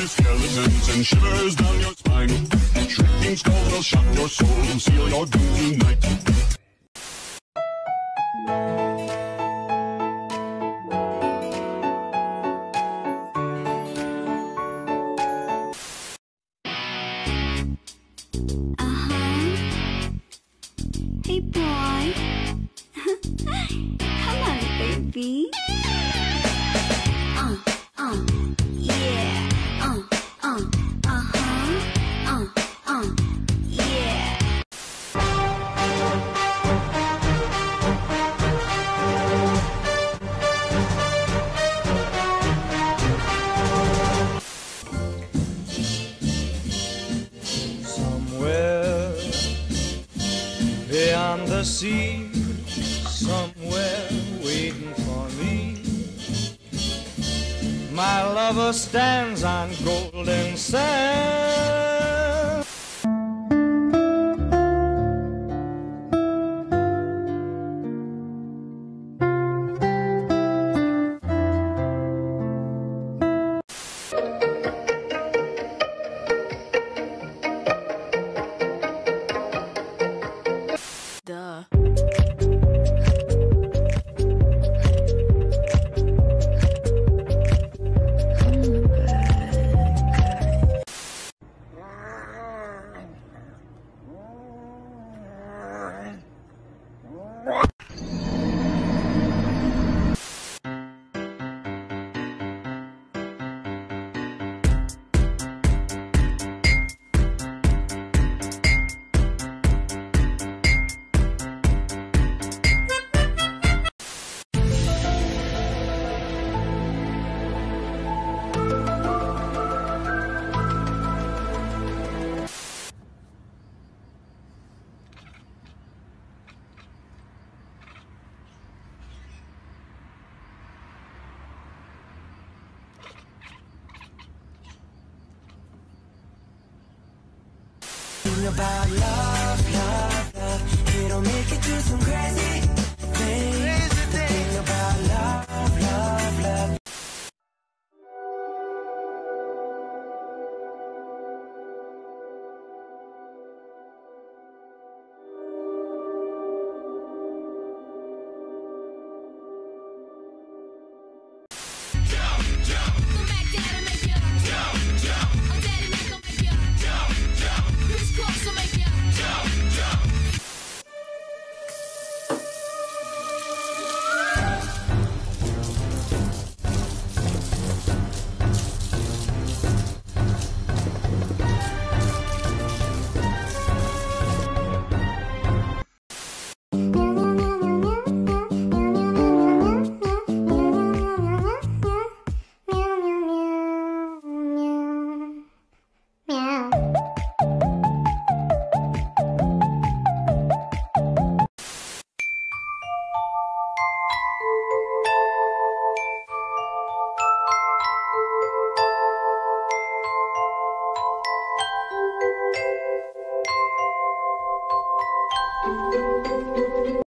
skeletons and shivers down your spine. Shrieking skulls will shock your soul and seal your doom tonight. Hey boy, come on baby. Yeah, yeah. Somewhere beyond the sea, somewhere waiting for me, my lover stands on golden sand. Duh. About love, love, love. It'll make you do some crazy